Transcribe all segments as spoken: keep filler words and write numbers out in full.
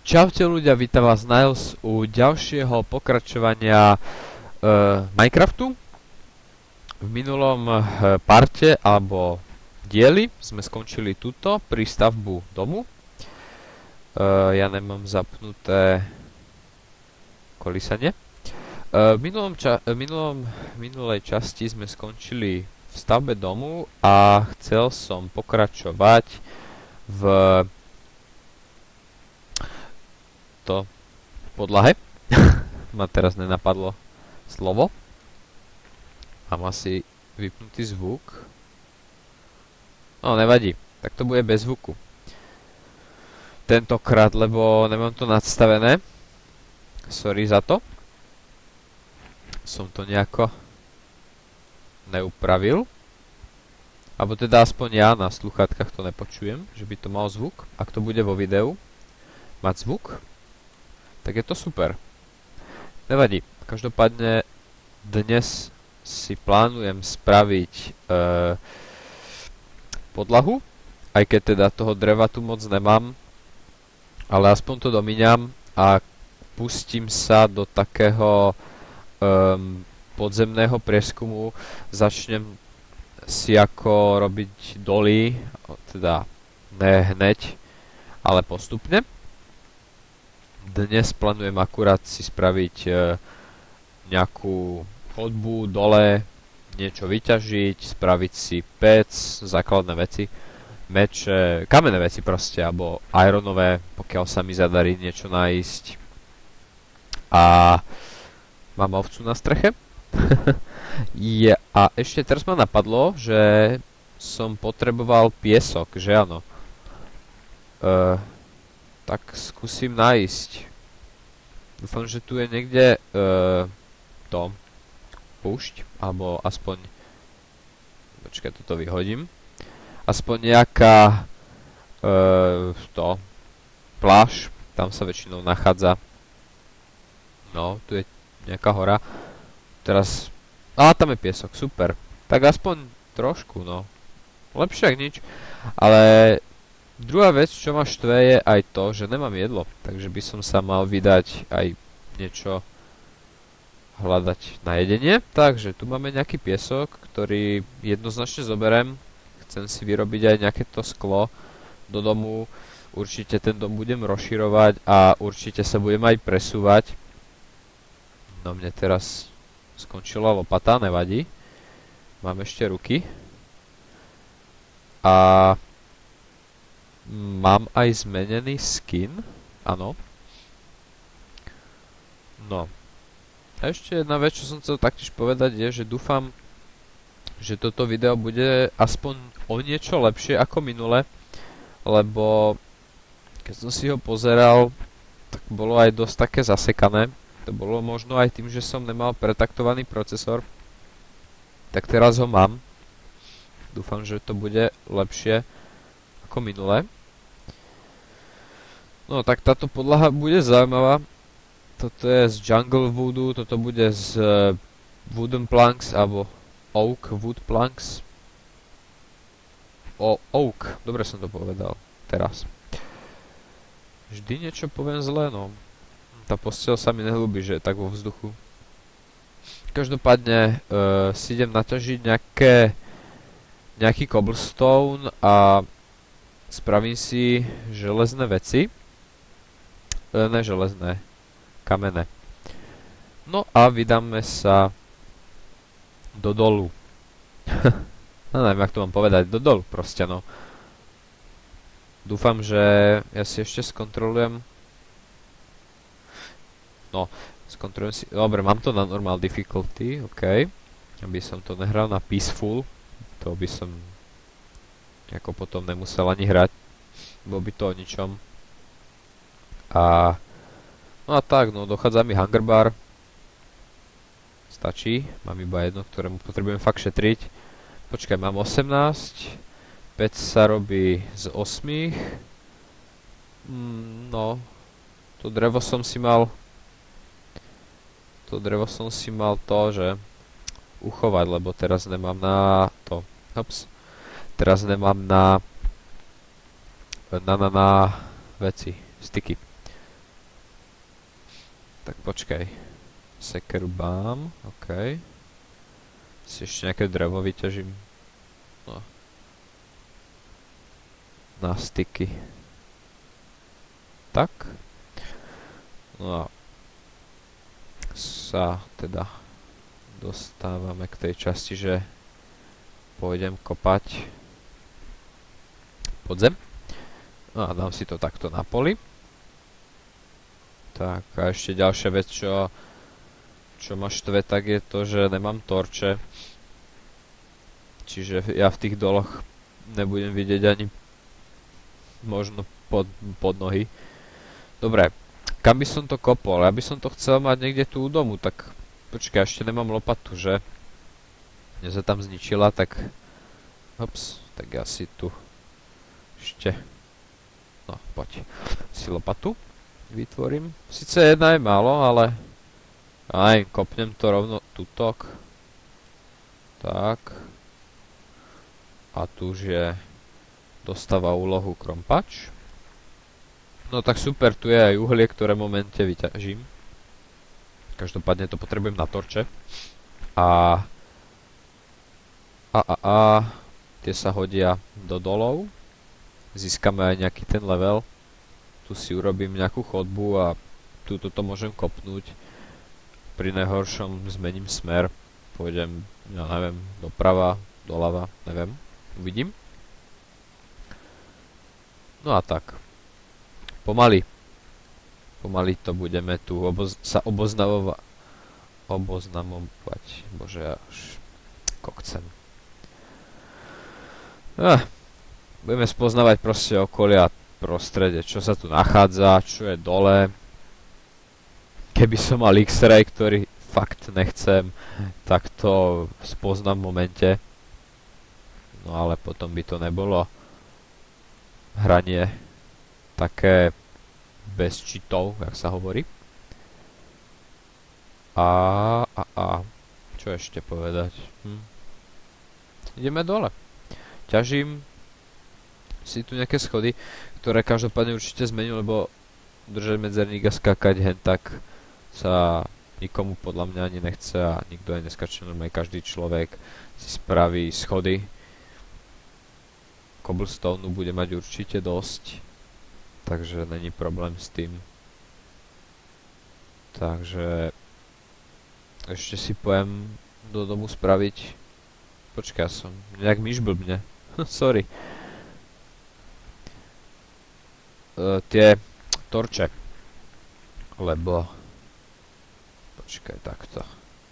Čaute ľudia, vítam vás Niles u ďalšieho pokračovania uh, Minecraftu. V minulom uh, parte alebo dieli sme skončili tuto pri stavbu domu. Uh, ja nemám zapnuté kolísanie. Uh, v minulom ča minulom, minulej časti sme skončili v stavbe domu a chcel som pokračovať v to v podlahe. Ma teraz nenapadlo slovo. Mám asi vypnutý zvuk. No, nevadí. Tak to bude bez zvuku. Tentokrát, lebo nemám to nadstavené. Sorry za to. Som to nejako neupravil. Alebo teda aspoň ja na sluchátkach to nepočujem, že by to mal zvuk. Ak to bude vo videu mať zvuk, tak je to super. Nevadí. Každopádne dnes si plánujem spraviť e, podlahu, aj keď teda toho dreva tu moc nemám, ale aspoň to domíňam a pustím sa do takého e, podzemného prieskumu. Začnem si ako robiť doly, teda ne hneď, ale postupne. Dnes plánujem akurát si spraviť e, nejakú chodbu dole, niečo vyťažiť, spraviť si pec, základné veci, meče, kamenné veci proste, alebo ironové, pokiaľ sa mi zadarí niečo nájsť. A mám ovcu na streche. Je, a ešte teraz ma napadlo, že som potreboval piesok, že áno. E, tak skúsim nájsť. Dúfam, že tu je niekde uh, to púšť, alebo aspoň počkaj, toto vyhodím. Aspoň nejaká uh, to pláž, tam sa väčšinou nachádza. No, tu je nejaká hora. Teraz, á, tam je piesok, super. Tak aspoň trošku, no. Lepšie ak nič. Ale druhá vec, čo ma štve, je aj to, že nemám jedlo, takže by som sa mal vydať aj niečo hľadať na jedenie. Takže tu máme nejaký piesok, ktorý jednoznačne zoberiem. Chcem si vyrobiť aj nejaké to sklo do domu. Určite ten dom budem rozširovať a určite sa budem aj presúvať. No mne teraz skončila lopata, nevadí. Mám ešte ruky. A mám aj zmenený skin, áno. No. A ešte jedna vec, čo som chcel taktiež povedať, je, že dúfam, že toto video bude aspoň o niečo lepšie ako minule, lebo keď som si ho pozeral, tak bolo aj dosť také zasekané. To bolo možno aj tým, že som nemal pretaktovaný procesor. Tak teraz ho mám. Dúfam, že to bude lepšie ako minule. No tak táto podlaha bude zaujímavá. Toto je z Jungle Woodu, toto bude z uh, Wooden Planks alebo Oak Wood Planks. O, Oak, dobre som to povedal teraz. Vždy niečo poviem zle, no. Tá posteľ sa mi nehlúbi, že je tak vo vzduchu. Každopádne uh, si idem naťažiť nejaké nejaký cobblestone a spravím si železné veci. E, ne železné, kamenné. No a vydáme sa do dolu. No neviem, jak to mám povedať, do dolu proste, no. Dúfam, že ja si ešte skontrolujem. No, skontrolujem si, dobre, mám to na normal difficulty, ok. Aby som to nehral na peaceful. To by som ako potom nemusel ani hrať. Bolo by to o ničom. A no a tak, no dochádza mi hunger bar. Stačí. Mám iba jedno, ktorému potrebujem fakt šetriť. Počkaj, mám osemnásť. päť sa robí z osem. Mm, no. To drevo som si mal To drevo som si mal to, že uchovať, lebo teraz nemám na to. Hops. Teraz nemám na na na na veci, styky. Tak počkaj. Sekeru bám, okej. Si ešte nejaké drevo vyťažím. No. Na styky. Tak. No a sa teda dostávame k tej časti, že pôjdem kopať podzem. No a dám si to takto na poli. Tak a ešte ďalšia vec, čo, čo ma štve, tak je to, že nemám torče. Čiže ja v tých doloch nebudem vidieť ani možno pod, pod nohy. Dobre, kam by som to kopol? Ja by som to chcel mať niekde tu u domu, tak počkaj, ešte nemám lopatu, že? Mne sa tam zničila, tak hops, tak ja si tu ešte, no poď, si lopatu vytvorím. Sice jedna je málo, ale aj kopnem to rovno tutok. Tak. A tu už je, dostáva úlohu krompač. No tak super, tu je aj uhlie, ktoré v momente vyťažím. Každopádne to potrebujem na torče. A... A, a, a... Tie sa hodia do dolov. Získame aj nejaký ten level. Tu si urobím nejakú chodbu a túto to môžem kopnúť. Pri najhoršom zmením smer. Pôjdem, ja neviem, doprava, doľava, neviem. Uvidím. No a tak. Pomaly. Pomaly to budeme tu oboz sa oboznavovať. Oboznamovať. Bože, ja už kokcem. Ah, budeme spoznávať proste okolia prostredie, čo sa tu nachádza, čo je dole. Keby som mal X-ray, ktorý fakt nechcem, tak to spoznám v momente. No ale potom by to nebolo hranie také bez cheatov, jak sa hovorí. A, a, a, čo ešte povedať? Hm. Ideme dole. Ťažím si tu nejaké schody, ktoré každopádne určite zmením, lebo držať medzerník a skákať hen tak sa nikomu podľa mňa ani nechce a nikto aj neskače, normálne každý človek si spraví schody. Cobblestoneu bude mať určite dosť, takže není problém s tým. Takže ešte si pojem do domu spraviť. Počkaj, som nejak myš blbne. Sorry. Uh, tie torče. Lebo... Počkaj, takto.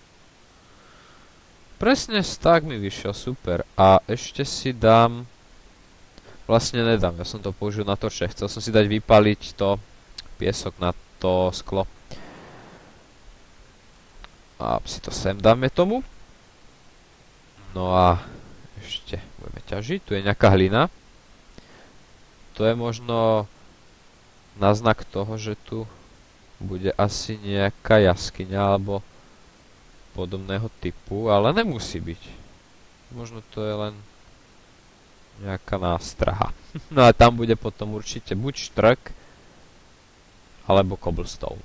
Presne tak mi vyšiel, super. A ešte si dám... Vlastne nedám, ja som to použil na torče. Chcel som si dať vypaliť to piesok na to sklo. A si to sem dáme tomu. No a ešte budeme ťažiť. Tu je nejaká hlina. To je možno náznak toho, že tu bude asi nejaká jaskyňa alebo podobného typu, ale nemusí byť. Možno to je len nejaká nástraha. No a tam bude potom určite buď štrk alebo cobblestone.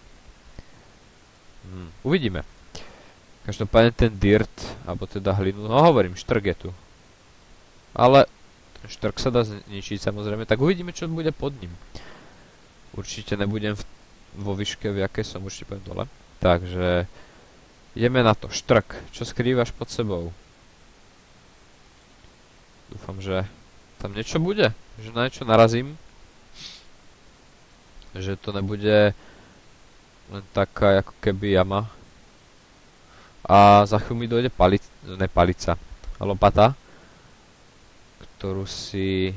Hm, uvidíme. Každopádne ten dirt, alebo teda hlinu, no hovorím, štrk je tu. Ale ten štrk sa dá zničiť samozrejme, tak uvidíme, čo bude pod ním. Určite nebudem v, vo výške, v jakej som, určite pôjdem dole. Takže ideme na to. Štrk, čo skrývaš pod sebou? Dúfam, že tam niečo bude, že na niečo narazím. Že to nebude len taká ako keby jama. A za chvíľu mi dojde palica, ne palica, lopata, ktorú si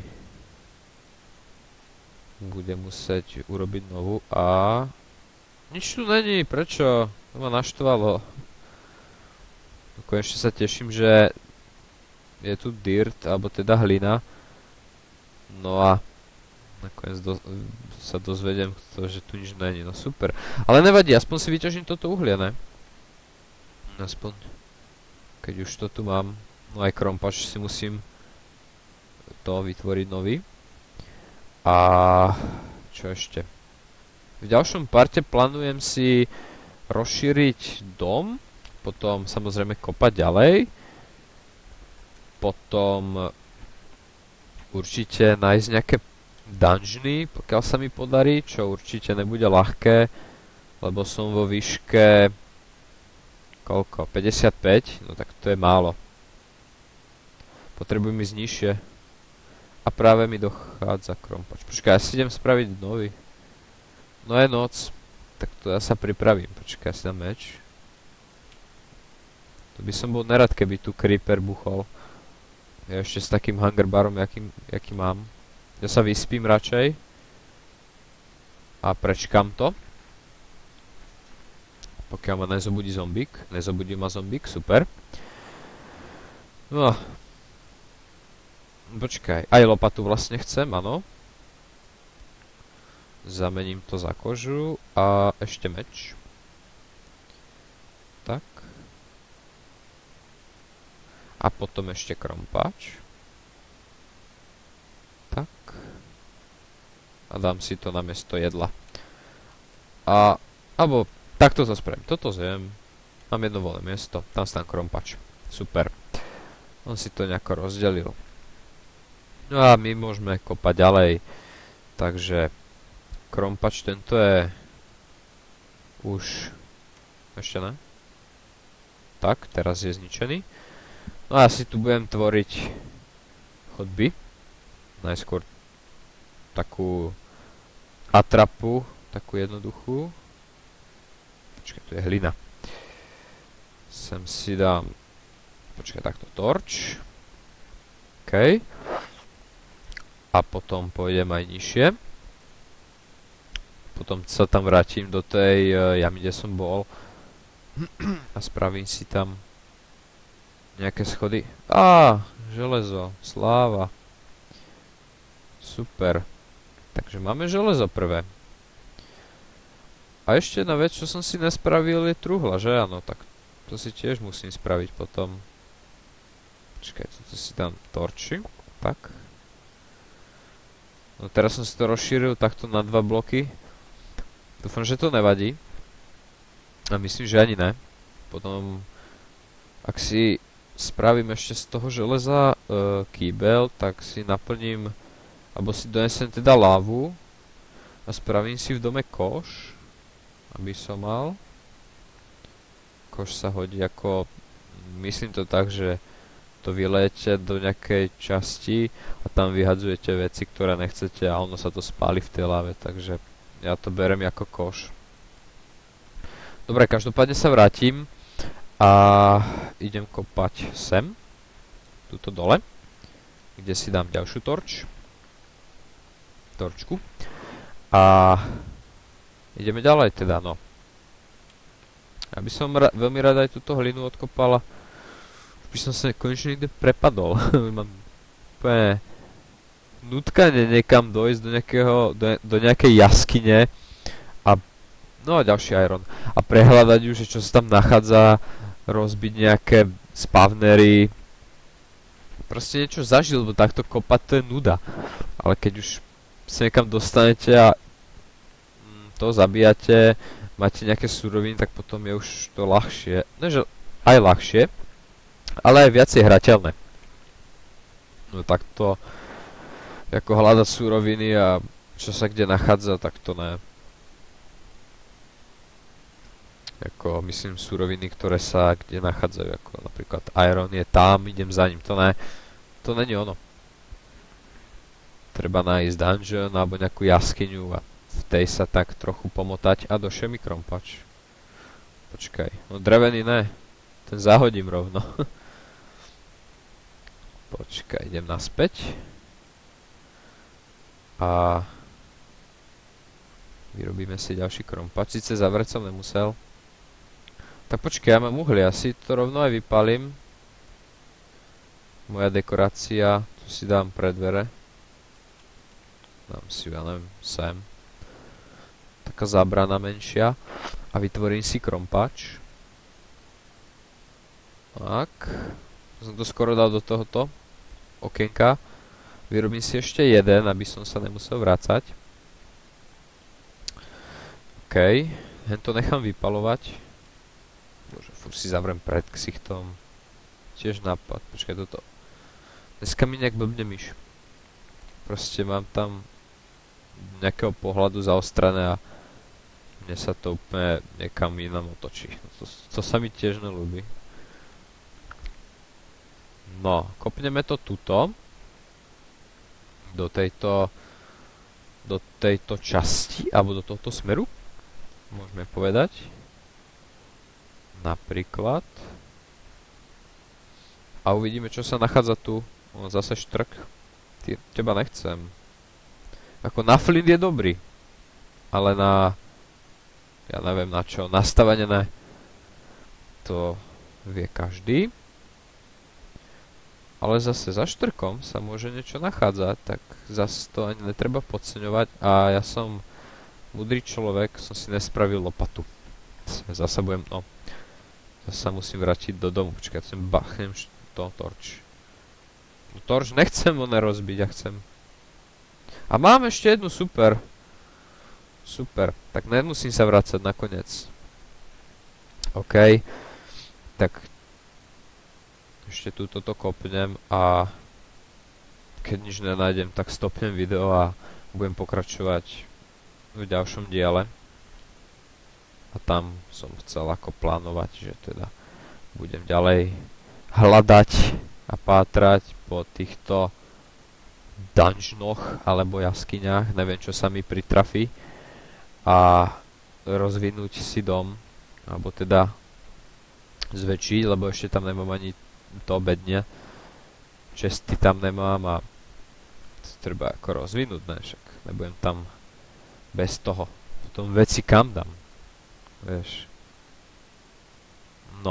budem musieť urobiť novú a nič tu není, prečo? To ma naštvalo. Konečne sa teším, že je tu dirt, alebo teda hlina. No a nakoniec do, sa dozvediem, to, že tu nič není. No super. Ale nevadí, aspoň si vyťažím toto uhlie, ne? Aspoň. Keď už to tu mám. No aj krompač si musím to vytvoriť nový. A čo ešte? V ďalšom parte plánujem si rozšíriť dom, potom samozrejme kopať ďalej, potom určite nájsť nejaké dungeony, pokiaľ sa mi podarí, čo určite nebude ľahké, lebo som vo výške koľko? päťdesiatpäť? No tak to je málo. Potrebujem ísť nižšie. A práve mi dochádza krompač. Počkaj, ja si idem spraviť nový. No je noc. Tak to ja sa pripravím. Počkaj, ja si dám meč. To by som bol nerad, keby tu creeper buchol. Ja ešte s takým hungerbarom, jaký, jaký mám. Ja sa vyspím radšej. A prečkám to. Pokiaľ ma nezobudí zombík. Nezobudí ma zombík, super. No. Počkaj, aj lopatu vlastne chcem, áno. Zamením to za kožu a ešte meč. Tak. A potom ešte krompáč. Tak. A dám si to namiesto jedla. A, alebo takto to spravím. Toto zjem. Mám jedno voľné miesto. Tam stám krompač. Super. On si to nejako rozdelil. No a my môžeme kopať ďalej. Takže krompač tento je už ešte ne? Tak, teraz je zničený. No a ja si tu budem tvoriť chodby. Najskôr takú atrapu, takú jednoduchú. Počkaj, tu je hlina. Sem si dám, počkaj, takto torč. OK. A potom pôjdem aj nižšie. Potom sa tam vrátim do tej uh, jamy, kde som bol. A spravím si tam nejaké schody. Á, železo, sláva. Super. Takže máme železo prvé. A ešte jedna vec, čo som si nespravil, je truhla, že áno? Tak to si tiež musím spraviť potom. Počkaj, toto si dám torči. Tak. No teraz som si to rozšíril takto na dva bloky. Dúfam, že to nevadí. A myslím, že ani ne. Potom, ak si spravím ešte z toho železa uh, kýbel, tak si naplním, alebo si donesem teda lávu a spravím si v dome koš, aby som mal. Koš sa hodí ako, myslím to tak, že to vylejete do nejakej časti a tam vyhadzujete veci, ktoré nechcete a ono sa to spáli v tej láve, takže ja to berem ako koš. Dobre, každopádne sa vrátim a idem kopať sem, tuto dole, kde si dám ďalšiu torč. Torčku. A ideme ďalej teda, no. Ja by som ra- veľmi rád aj túto hlinu odkopal a už by som sa konečne niekde prepadol. Mám úplne nutkanie niekam dojsť do nejakého, do, do nejakej jaskyne a no a ďalší iron. A prehľadať už, čo sa tam nachádza, rozbiť nejaké spawnery. Proste niečo zažiť, lebo takto kopať to je nuda. Ale keď už sa niekam dostanete a to zabíjate, máte nejaké suroviny, tak potom je už to ľahšie. Ne, že aj ľahšie, ale aj viacej hrateľné. No tak to ako hľadať suroviny a čo sa kde nachádza, tak to ne. Ako myslím suroviny, ktoré sa kde nachádzajú, ako napríklad iron je tam, idem za ním, to ne. To není ono. Treba nájsť dungeon alebo nejakú jaskyňu a v tej sa tak trochu pomotať a došie mi krompač. Počkaj, no drevený ne, ten zahodím rovno. Počkaj, idem naspäť. A vyrobíme si ďalší krompač, síce zavrieť som nemusel. Tak počkaj, ja mám uhlie, asi to rovno aj vypalím. Moja dekorácia, tu si dám pre dvere. Dám si, ja neviem, sem. Taká zábrana menšia. A vytvorím si krompač. Tak. Som to skoro dal do tohoto okienka. Vyrobím si ešte jeden, aby som sa nemusel vrácať. OK. Hen to nechám vypalovať. Bože, furt si zavriem pred ksichtom. Tiež nápad. Počkaj, toto. Dneska mi nejak blbne myš. Proste mám tam nejakého pohľadu zaostrené a mne sa to úplne niekam inam otočí. To, to sa mi tiež nelúbi. No, kopneme to tuto. Do tejto do tejto časti, alebo do tohto smeru. Môžeme povedať. Napríklad. A uvidíme, čo sa nachádza tu. O, zase štrk. Ty, teba nechcem. Ako na flint je dobrý. Ale na... Ja neviem na čo. Nastavenie ne. To vie každý. Ale zase za štrkom sa môže niečo nachádzať, tak zase to ani netreba podceňovať. A ja som múdry človek, som si nespravil lopatu. Zase budem, no. Zase sa musím vrátiť do domu. Počkaj, chcem bachnem to, torč. No, torč nechcem ho nerozbiť, ja chcem. A mám ešte jednu, super. Super, tak nemusím sa vrácať nakoniec. OK. Tak ešte tu toto kopnem a keď nič nenájdem, tak stopnem video a budem pokračovať v ďalšom diele. A tam som chcel ako plánovať, že teda budem ďalej hľadať a pátrať po týchto dungeonoch alebo jaskyniach, neviem čo sa mi pritrafí, a rozvinúť si dom, alebo teda zväčšiť, lebo ešte tam nemám ani to obedne. Česty tam nemám a to treba ako rozvinúť, ne? Však nebudem tam bez toho. Potom veci kam dám, vieš. No.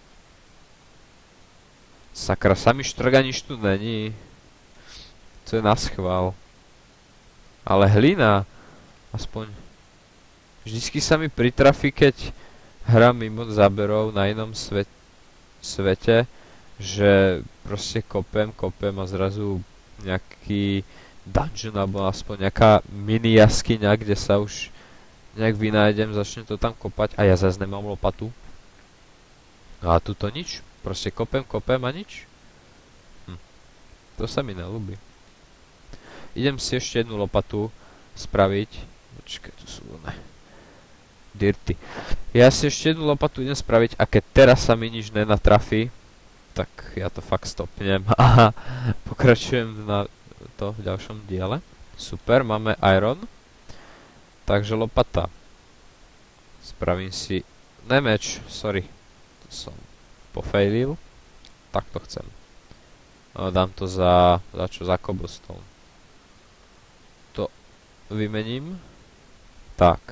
Sakra, sa mi štrga, nič tu není. To je na schvál. Ale hlina, aspoň vždycky sa mi pritrafí, keď hrám mimo záberov na inom svet, svete, že proste kopem, kopem a zrazu nejaký dungeon alebo aspoň nejaká mini jaskyňa, kde sa už nejak vynájdem, začnem to tam kopať a ja zase nemám lopatu. A tuto nič. Proste kopem, kopem a nič. Hm. To sa mi nelúbi. Idem si ešte jednu lopatu spraviť. Počkaj, tu sú ne. Dirty. Ja si ešte jednu lopatu idem spraviť a keď teraz sa mi nič nenatrafí, tak ja to fakt stopnem a pokračujem na to v ďalšom diele. Super, máme iron. Takže lopata. Spravím si... Ne meč, sorry. To som pofailil. Tak to chcem. No, dám to za... za čo? Za cobblestone. To vymením. Tak.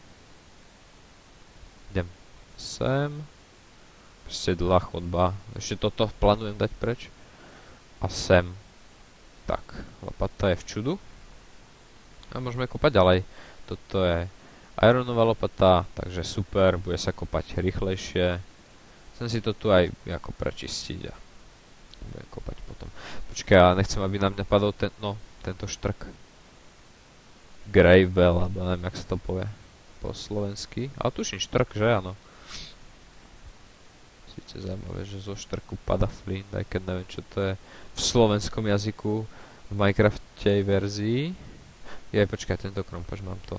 Idem sem. Proste dlhá chodba. Ešte toto plánujem dať preč. A sem. Tak, lopata je v čudu. A môžeme kopať ďalej. Toto je ironová lopata, takže super, bude sa kopať rýchlejšie. Chcem si to tu aj ako prečistiť a budem kopať potom. Počkaj, ja nechcem, aby na mňa padol ten, no, tento štrk. Gravel, alebo neviem, jak sa to povie po slovensky. Ale tuším štrk, že áno. Sice zaujímavé, že zo štrku pada flint, aj keď neviem, čo to je v slovenskom jazyku v Minecraftej verzii. Jej, počkaj, tento krompač mám to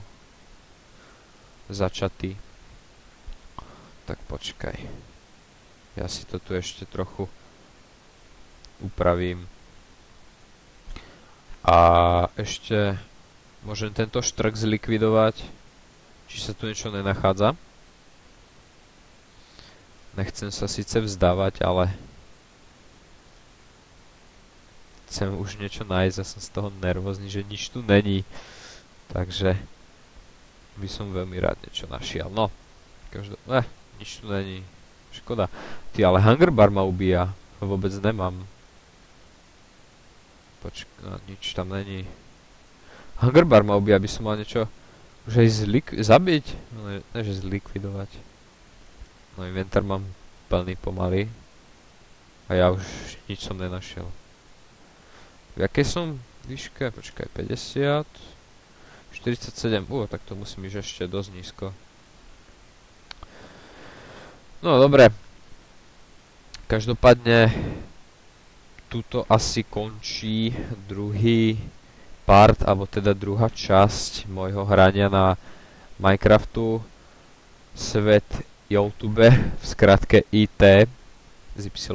začatý. Tak počkaj. Ja si to tu ešte trochu upravím. A ešte môžem tento štrk zlikvidovať, či sa tu niečo nenachádza. Nechcem sa síce vzdávať, ale chcem už niečo nájsť a som z toho nervózny, že nič tu není. Takže by som veľmi rád niečo našiel. No, každé... Eh, nič tu není. Škoda. Ty, ale hunger bar ma ubíja. Vôbec nemám. Počkaj, no, nič tam není. Hunger bar ma ubíja, aby som mal niečo už aj zlik- zabiť. No, ne, ne, že zlikvidovať. No, inventár mám plný pomaly. A ja už nič som nenašiel. V jakej som výške? Počkaj, päťdesiat. štyridsaťsedem, uh, tak to musím ísť ešte dosť nízko. No dobre. Každopádne tuto asi končí druhý part, alebo teda druhá časť môjho hrania na Minecraftu Svet YouTube, v skratke í té s Y.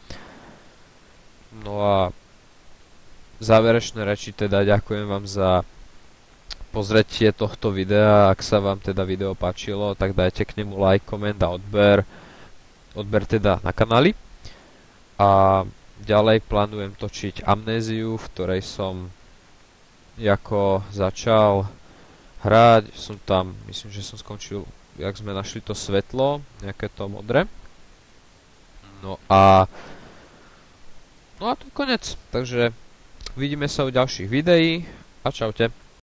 No a záverečné reči teda ďakujem vám za pozretie tohto videa. Ak sa vám teda video páčilo, tak dajte k nemu like, koment a odber. Odber teda na kanáli. A ďalej plánujem točiť Amnéziu, v ktorej som ako začal hrať. Som tam, myslím, že som skončil, jak sme našli to svetlo, nejaké to modré. No a no a to je konec. Takže vidíme sa u ďalších videí a čaute.